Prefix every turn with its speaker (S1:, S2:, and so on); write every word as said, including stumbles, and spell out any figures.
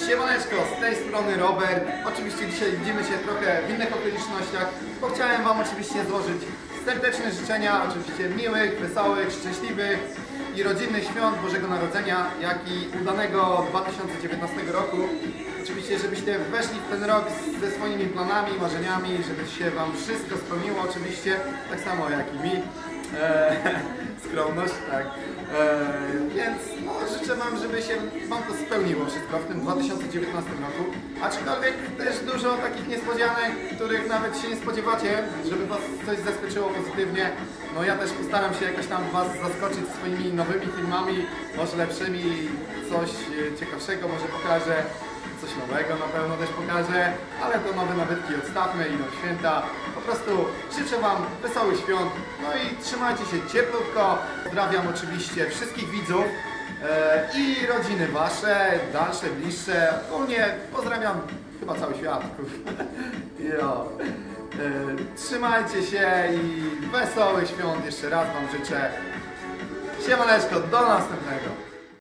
S1: Siemaneczko, z tej strony Robert. Oczywiście dzisiaj widzimy się trochę w innych okolicznościach, bo chciałem Wam oczywiście złożyć serdeczne życzenia, oczywiście miłych, wesołych, szczęśliwych i rodzinnych świąt Bożego Narodzenia, jak i udanego dwa tysiące dziewiętnastego roku. Oczywiście, żebyście weszli w ten rok ze swoimi planami, marzeniami, żeby się Wam wszystko spełniło oczywiście, tak samo jak i mi. Eee, skromność, tak. Eee, więc no, życzę Wam, żeby się Wam to spełniło wszystko w tym dwa tysiące dziewiętnastym roku. Aczkolwiek też dużo takich niespodzianek, których nawet się nie spodziewacie, żeby Was coś zaskoczyło pozytywnie. No ja też postaram się jakoś tam Was zaskoczyć swoimi nowymi filmami, może lepszymi, coś ciekawszego może pokażę. Coś nowego na pewno też pokażę, ale to nowe nabytki odstawmy, idą święta. Po prostu życzę Wam wesołych świąt, no i trzymajcie się cieplutko. Pozdrawiam oczywiście wszystkich widzów e, i rodziny Wasze, dalsze, bliższe. Ogólnie pozdrawiam chyba cały świat. Jo. E, trzymajcie się i wesołych świąt jeszcze raz Wam życzę. Siemaneczko, do następnego.